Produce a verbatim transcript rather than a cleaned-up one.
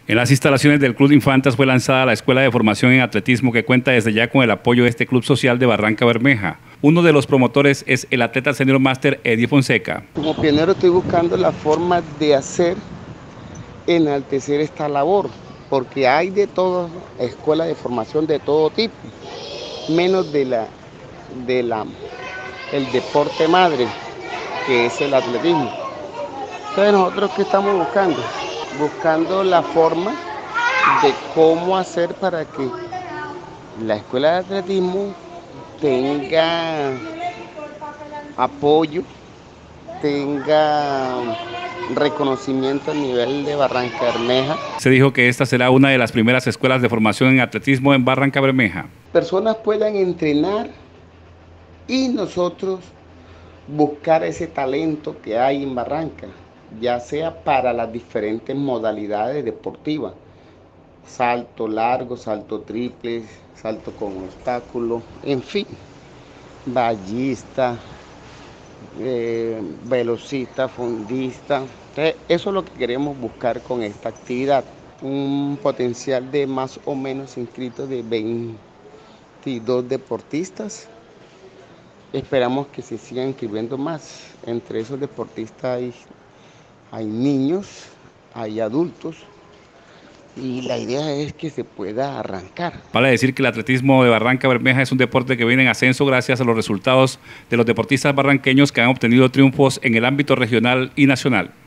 En las instalaciones del Club de Infantas fue lanzada la Escuela de Formación en Atletismo que cuenta desde ya con el apoyo de este club social de Barranca Bermeja. Uno de los promotores es el atleta senior máster Eddie Fonseca. Como pionero estoy buscando la forma de hacer enaltecer esta labor, porque hay de todo, escuelas de formación de todo tipo, menos de la, de la, el deporte madre, que es el atletismo. Entonces nosotros ¿qué estamos buscando? Buscando la forma de cómo hacer para que la escuela de atletismo tenga apoyo, tenga reconocimiento a nivel de Barranca Bermeja. Se dijo que esta será una de las primeras escuelas de formación en atletismo en Barranca Bermeja. Personas puedan entrenar y nosotros buscar ese talento que hay en Barranca, ya sea para las diferentes modalidades deportivas, salto largo, salto triple, salto con obstáculo, en fin, ballista, eh, velocista, fondista. Entonces, eso es lo que queremos buscar con esta actividad, un potencial de más o menos inscritos de veintidós deportistas. Esperamos que se sigan inscribiendo más. Entre esos deportistas hay, hay niños, hay adultos, y la idea es que se pueda arrancar. Vale decir que el atletismo de Barranca Bermeja es un deporte que viene en ascenso gracias a los resultados de los deportistas barranqueños que han obtenido triunfos en el ámbito regional y nacional.